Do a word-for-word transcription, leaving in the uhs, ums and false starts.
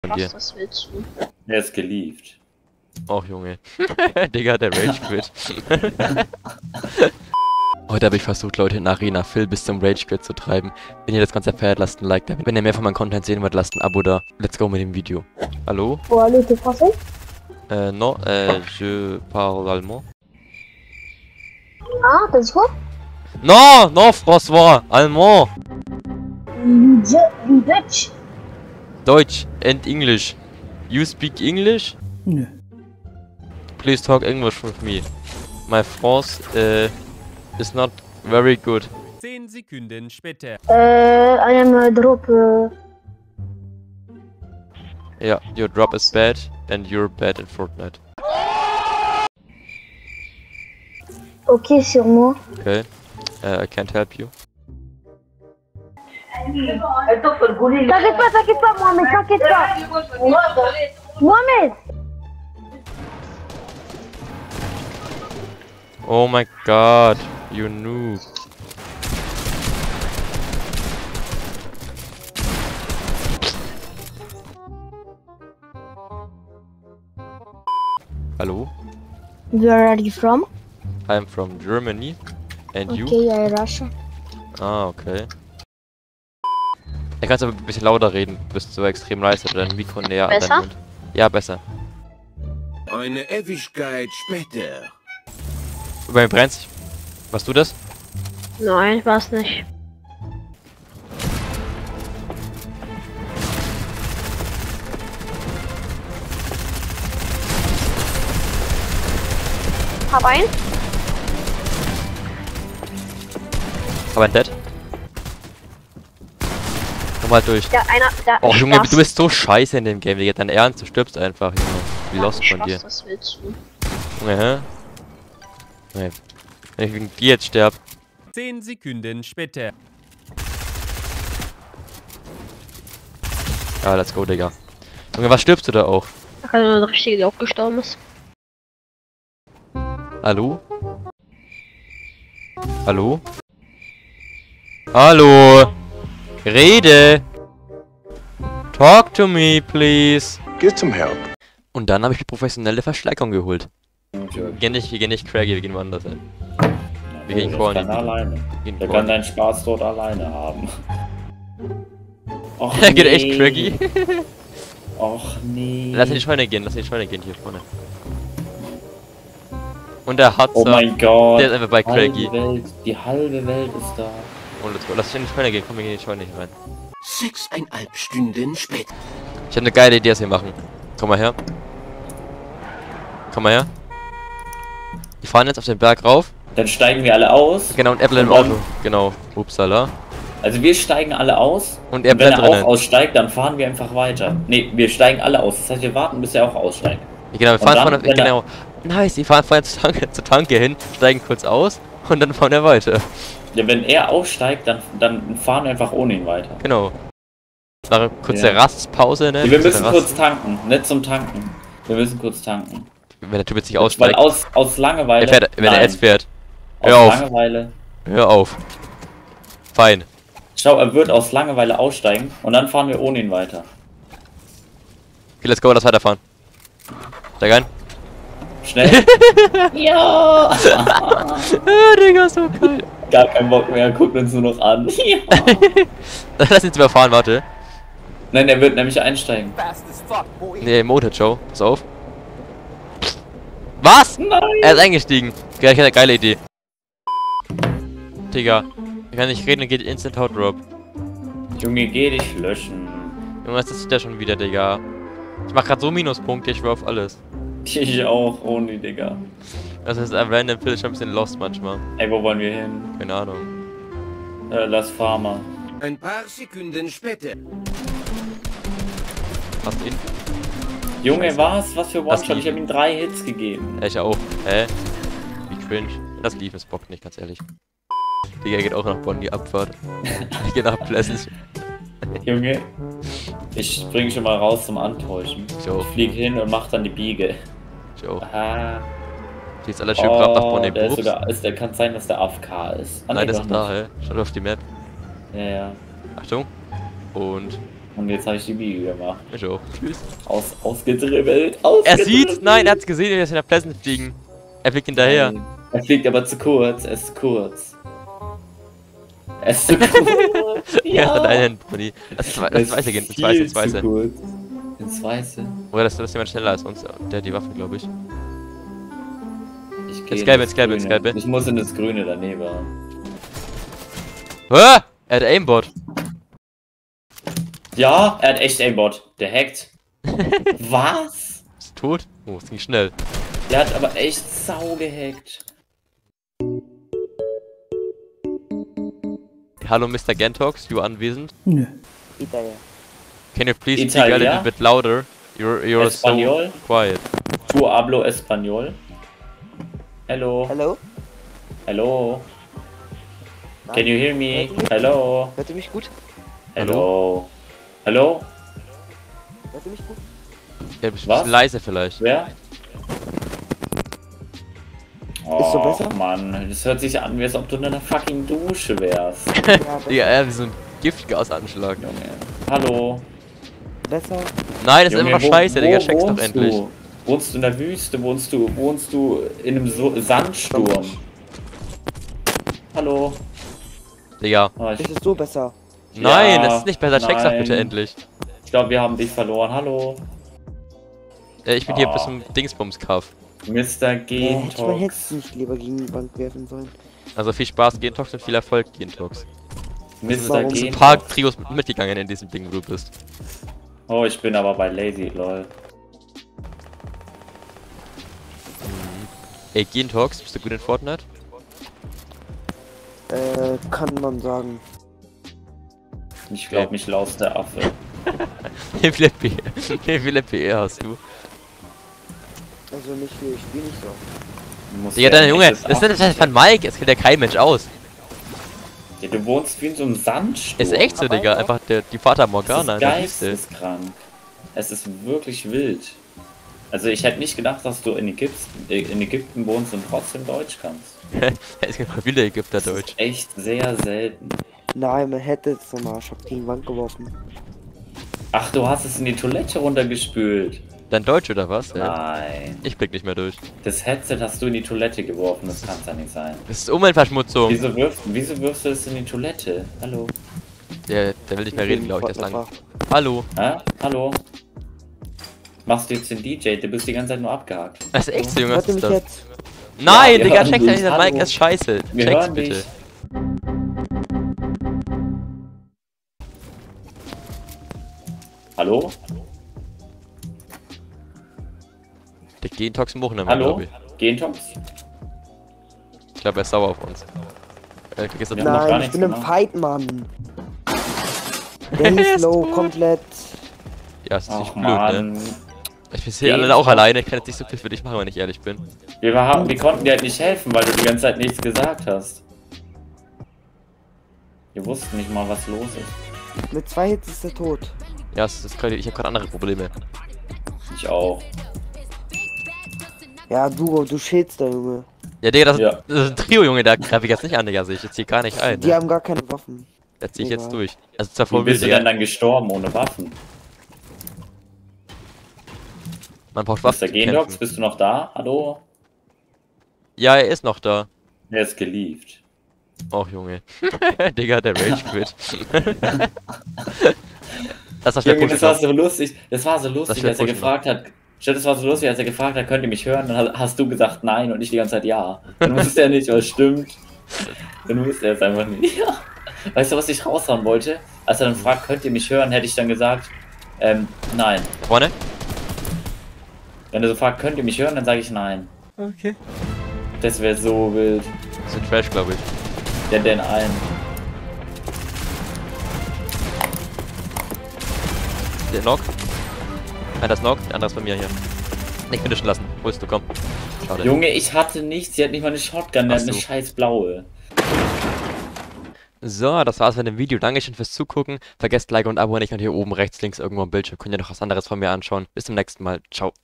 von dir. Was, was willst du? Er ist geliebt. Och, Junge. Digga, der Rage Quit. Heute habe ich versucht, Leute in Arena Phil bis zum Rage Quit zu treiben. Wenn ihr das Ganze feiert, lasst ein Like da. Wenn ihr mehr von meinem Content sehen wollt, lasst ein Abo da. Let's go mit dem Video. Hallo? Oh, allô, t'es français? Euh, non, euh, je parle allemand. Ah, t'as dit quoi? Non, non, François, allemand. You, ju you Dutch? Deutsch and English. You speak English? Nö. Please talk English with me. My France uh, is not very good. Zehn Sekunden später. Uh, I am uh, drop. Uh... Yeah, your drop is bad and you're bad in Fortnite. Ok, sur moi. Okay, uh, I can't help you. T'inquiète pas, t'inquiète pas, Mohamed, t'inquiète pas. Mohamed! Oh my god, you noob. Hello, Where are you from? I'm from Germany. And you? Okay, I Russia. Ah, okay. Ich kannst aber ein bisschen lauter reden, du bist so extrem leise, oder dein Mikro näher an Besser? deinen Mund. Ja, besser. Eine Ewigkeit später. Bei mir brennt's. Warst du das? Nein, war's nicht. Hab ein. Aber ein Dead. Nochmal durch. Ja, einer, da Oh Junge, Spaß. du bist so scheiße in dem Game, Digga. Dein Ernst, du stirbst einfach, Junge. Wie lost von Spaß, dir. was willst du? Junge, hä? Nee. Wenn ich wegen dir jetzt sterb. Zehn Sekunden später. Ja, let's go, Digga. Junge, was stirbst du da auch? Da kann nur der Richtige, der auch gestorben ist. Hallo? Hallo? Hallo? Rede! Talk to me, please! Get some help. Und dann habe ich die professionelle Verschleckung geholt. Okay. Wir gehen nicht, wir gehen nicht Craggy, wir gehen woanders hin. Wir gehen Der Corny. kann alleine. Wir gehen Der kann Corny. deinen Spaß dort alleine haben. Och, Er geht nee. echt Craggy. Och nee. Lass in die Scheune gehen, lass in die Scheune gehen, hier vorne. Und der hat Oh mein Gott. der ist einfach bei Craggy. Halbe Welt, die halbe Welt ist da. Und let's go, lass in die Scheune gehen, komm, wir gehen in die Scheune hier rein. Sechseinhalb Stunden später. Ich habe eine geile Idee, was wir machen. Komm mal her. Komm mal her. Wir fahren jetzt auf den Berg rauf. Dann steigen wir alle aus. Genau, und er bleibt im Und dann- Auto. Genau. Upsala. Also wir steigen alle aus. Und er Und wenn bleibt er auch drinnen. aussteigt, dann fahren wir einfach weiter. Ne, wir steigen alle aus. Das heißt, wir warten, bis er auch aussteigt. Genau, wir Und fahren dann, vorne, wenn er- genau. Nice, die fahren vorne zur Tanke, zur Tanke hin, steigen kurz aus und dann fahren wir weiter. Ja, wenn er aussteigt, dann, dann fahren wir einfach ohne ihn weiter. Genau. Das war eine kurze Ja. Rastpause, ne? Wir Kurze müssen Rast. kurz tanken, nicht zum Tanken. Wir müssen kurz tanken. Wenn der Typ jetzt nicht Weil aussteigt. aus, aus Langeweile. Er fährt, wenn er Nein. jetzt fährt. Aus Hör auf. Langeweile. Hör auf. Fein. Schau, er wird aus Langeweile aussteigen und dann fahren wir ohne ihn weiter. Okay, let's go, lass weiterfahren. Steig ein. Schnell. Ja! Ah, Digga, so geil. Gar keinen Bock mehr, er guckt uns nur noch an. Ja. Lass ihn jetzt überfahren, warte. Nein, er wird nämlich einsteigen. Nee, Motor Joe. Pass auf. Was? Nein! Er ist eingestiegen. Geil, ich hatte eine geile Idee. Digga. Ich kann nicht reden und geht instant Hot Drop. Junge, geh dich löschen. Junge, was ist das schon wieder, Digga? Ich mach grad so Minuspunkte, ich schwör auf alles. Ich auch, ohne, Digga. Das ist ein random Pill, schon ein bisschen lost manchmal. Ey, wo wollen wir hin? Keine Ahnung. Äh, lass Farmer. Ein paar Sekunden später. Hast du ihn? Junge, was? Was für Das One-Shot? lief. Ich hab ihm drei Hits gegeben. Ja, ich auch. Hä? Wie cringe. Das lief, es bockt nicht, ganz ehrlich. Digga, er geht auch nach Bonn, die Abfahrt. Ich geh nach Pleasant. Junge, ich spring schon mal raus zum Antäuschen. Ich auch. Flieg hin und mach dann die Biege. Ich auch. Ah. Die ist alle schön brav nach Oh, Bonn, der ist Burbs. sogar, ist, der kann sein, dass der A F K ist. Ah, Nein, nee, das doch ist da, hä? Schaut auf die Map. nicht. Ja, ja. Achtung. Und Und jetzt habe ich die Biege gemacht. Ich auch. Tschüss. Aus, ausgedribbelt. Er ausgedribbelt. sieht, nein, er hat's gesehen, er ist in der Pleasant fliegen. Er fliegt hinterher. Nein. Er fliegt aber zu kurz, er ist zu kurz. Er ist zu kurz. Ja, Ja. von deinen Brudi. Das ist das Es Weiße gehen, ist ins Weiße, viel ins Weiße. zu kurz. Ins Weiße. Oder das ist jemand schneller als uns. Der hat die Waffe, glaube ich. Ich geh Ins Gelbe, ins ins Gelbe, ins Grüne. Gelbe. Ich muss in das Grüne daneben. Ah! Er hat Aimbot. Ja, er hat echt Aimbot. Der hackt. Was? Ist tot? Oh, es ging schnell. Der hat aber echt sau gehackt. Hallo Mister Gentox, you anwesend? Nö. Can you please speak a Italia? little bit louder? You're, you're so Espanol? quiet. Tu hablo español. Hello. Hallo? Hello. Nein. Can you hear me? Hört ihr mich? Hello. Hört ihr mich gut? Hello. Hello? Hört ihr mich gut? Ja, bist ein Was? bisschen leise vielleicht. Wer? Ist so Och, besser? Mann, das hört sich an, wie als ob du in einer fucking Dusche wärst. Ja, besser. Ja, er wie so ein Giftgasanschlag. Junge. Hallo. besser. Nein, das ist Junge, immer noch wo- scheiße, wo Digga, check's doch wohnst endlich. Du? Wohnst du in der Wüste? Wohnst du, wohnst du in einem so Sandsturm? Hallo. Digga. Ah, ich Ist es so besser? Nein, Ja, das ist nicht besser, check's doch nein. bitte endlich. ich glaube, wir haben dich verloren. Hallo. Ja, ich bin hier Ah. bis zum Dingsbums-Kauf. Mister Äh, hätte ich mein Gentox. Herz nicht lieber gegen die Bank werfen sollen. Also viel Spaß, Gentox, und viel Erfolg, Gentox. Mister Warum? Ein Gentox. paar Trios mit- mitgegangen in diesem Ding, wo du bist. Oh, ich bin aber bei Lazy, lol. Ey, Gentox, bist du gut in Fortnite? Äh, kann man sagen. Ich glaube, mich laust der Affe. Wie viele P Wie viele P E hast du? Also nicht viel, ich spiele nicht so. Du musst Digga, dein ein Junge, echtes das ist Affe- nicht das von Mike, es kennt ja kein Mensch aus. Ja, du wohnst wie in so einem Sandsturm. Ist echt so, Digga, einfach der, die Fata Morgana in Das der ist Wüste. geisteskrank. Es ist wirklich wild. Also ich hätte nicht gedacht, dass du in Ägypten, äh, in Ägypten wohnst und trotzdem Deutsch kannst. Es gibt mal viele Ägypter Das Deutsch. ist echt sehr selten. Nein, man hätte es nochmal. Ich hab gegen die Wand geworfen. Ach, du hast es in die Toilette runtergespült. Dein Deutsch oder was? Ja. Nein. Ich blick nicht mehr durch. Das Headset hast du in die Toilette geworfen, das kann ja nicht sein. Das ist Umweltverschmutzung. Wieso wirfst, wieso wirfst du es in die Toilette? Hallo? Der, der will nicht mehr reden, glaube ich, das lang. Einfach. Hallo. Hä? Hallo? Machst du jetzt den D J? Du bist die ganze Zeit nur abgehakt. Das ist echt so, Junge, was Hört ihr ist mich das? jetzt? Nein, Ja, Digga, wir check hören das dich. nicht, Mike Hallo. ist scheiße. Wir Check's hören bitte. dich. Hallo? Der Gentox im Wochenende, Hallo? glaube ich. Gentox? Ich glaube, er ist sauer auf uns. Äh, vergiss das Wir haben noch gar Nein, ich nichts bin im gemacht. Fight, Mann. Der ist low, komplett. Ja, es ist Ach nicht blöd, ne? man. Ich bin hier Gentox. alle auch alleine, ich kann jetzt nicht so viel für dich machen, wenn ich ehrlich bin. Wir, haben, wir konnten dir halt nicht helfen, weil du die ganze Zeit nichts gesagt hast. Wir wussten nicht mal, was los ist. Mit zwei Hits ist er tot. Ja, es ist grad, ich habe gerade andere Probleme. Ich auch. Ja, du, du schälst da, Junge. Ja, Digga, das, Ja. das ist ein Trio, Junge, da greife ich jetzt nicht an, Digga, sehe ich jetzt hier gar nicht ein. Die Ne? haben gar keine Waffen. Das zieh ich jetzt Egal. durch. Also zwar Wie vor mir, bist du denn Digga. dann gestorben ohne Waffen? Man braucht Mister Waffen zu Gendox, kämpfen. bist du noch da? Hallo? Ja, er ist noch da. Er ist gelieft. Och, Junge. Digga, der Rage quit. Das war Junge, das war schnell so lustig. Das war so lustig, wird als er pushen. gefragt hat. Statt das war so lustig, als er gefragt hat, könnt ihr mich hören? Dann ha- hast du gesagt nein und ich die ganze Zeit ja. Dann wusste er nicht, was stimmt. Dann wusste er es einfach nicht. Ja. Weißt du, was ich raushauen wollte? Als er dann fragt, könnt ihr mich hören, hätte ich dann gesagt, ähm, nein. Vorne? Wenn er so fragt, könnt ihr mich hören, dann sage ich nein. Okay. Das wäre so wild. Das ist Trash, glaube ich. Der denn allen. Der Knock. Einer ist Knock, der andere ist bei mir hier. Nicht finishen lassen. Holst du, komm. Schade. Junge, ich hatte nichts. Sie hat nicht mal eine Shotgun, der Ach hat eine so. scheiß blaue. So, das war's mit dem Video. Dankeschön fürs Zugucken. Vergesst Like und Abo nicht und hier oben rechts, links irgendwo am Bildschirm könnt ihr noch was anderes von mir anschauen. Bis zum nächsten Mal. Ciao.